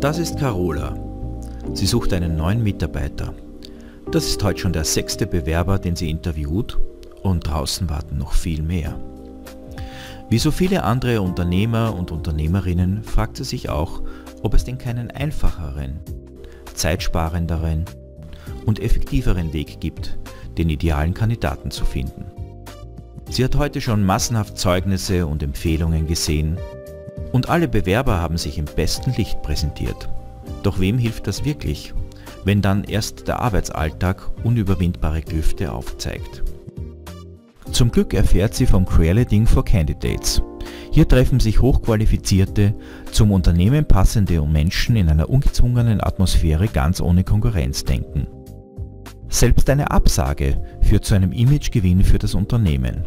Das ist Carola. Sie sucht einen neuen Mitarbeiter. Das ist heute schon der 6. Bewerber, den sie interviewt, und draußen warten noch viel mehr. Wie so viele andere Unternehmer und Unternehmerinnen fragt sie sich auch, ob es denn keinen einfacheren, zeitsparenderen und effektiveren Weg gibt, den idealen Kandidaten zu finden. Sie hat heute schon massenhaft Zeugnisse und Empfehlungen gesehen und alle Bewerber haben sich im besten Licht präsentiert. Doch wem hilft das wirklich, wenn dann erst der Arbeitsalltag unüberwindbare Klüfte aufzeigt? Zum Glück erfährt sie vom Creating for Candidates. Hier treffen sich hochqualifizierte, zum Unternehmen passende und Menschen in einer ungezwungenen Atmosphäre ganz ohne Konkurrenzdenken. Selbst eine Absage führt zu einem Imagegewinn für das Unternehmen.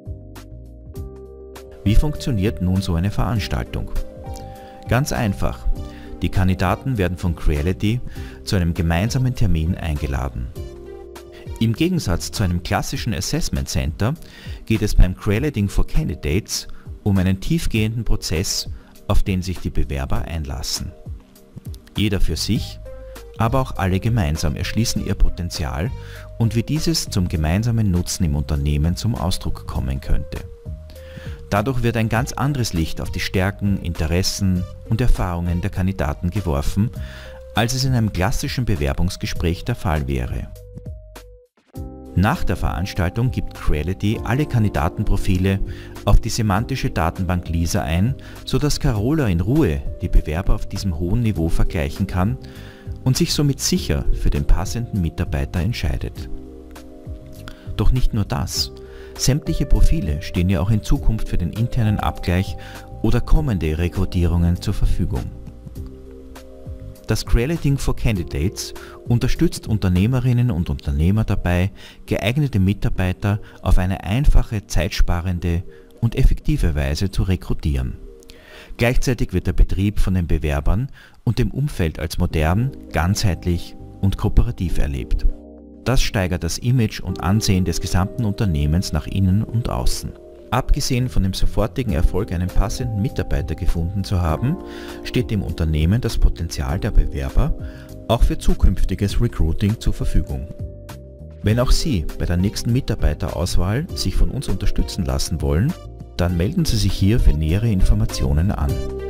Wie funktioniert nun so eine Veranstaltung? Ganz einfach. Die Kandidaten werden von Creality zu einem gemeinsamen Termin eingeladen. Im Gegensatz zu einem klassischen Assessment Center geht es beim Creating for Candidates um einen tiefgehenden Prozess, auf den sich die Bewerber einlassen. Jeder für sich, aber auch alle gemeinsam erschließen ihr Potenzial und wie dieses zum gemeinsamen Nutzen im Unternehmen zum Ausdruck kommen könnte. Dadurch wird ein ganz anderes Licht auf die Stärken, Interessen und Erfahrungen der Kandidaten geworfen, als es in einem klassischen Bewerbungsgespräch der Fall wäre. Nach der Veranstaltung gibt Creality alle Kandidatenprofile auf die semantische Datenbank LISA ein, sodass Carola in Ruhe die Bewerber auf diesem hohen Niveau vergleichen kann und sich somit sicher für den passenden Mitarbeiter entscheidet. Doch nicht nur das. Sämtliche Profile stehen ja auch in Zukunft für den internen Abgleich oder kommende Rekrutierungen zur Verfügung. Das Creating for Candidates unterstützt Unternehmerinnen und Unternehmer dabei, geeignete Mitarbeiter auf eine einfache, zeitsparende und effektive Weise zu rekrutieren. Gleichzeitig wird der Betrieb von den Bewerbern und dem Umfeld als modern, ganzheitlich und kooperativ erlebt. Das steigert das Image und Ansehen des gesamten Unternehmens nach innen und außen. Abgesehen von dem sofortigen Erfolg, einen passenden Mitarbeiter gefunden zu haben, steht dem Unternehmen das Potenzial der Bewerber auch für zukünftiges Recruiting zur Verfügung. Wenn auch Sie bei der nächsten Mitarbeiterauswahl sich von uns unterstützen lassen wollen, dann melden Sie sich hier für nähere Informationen an.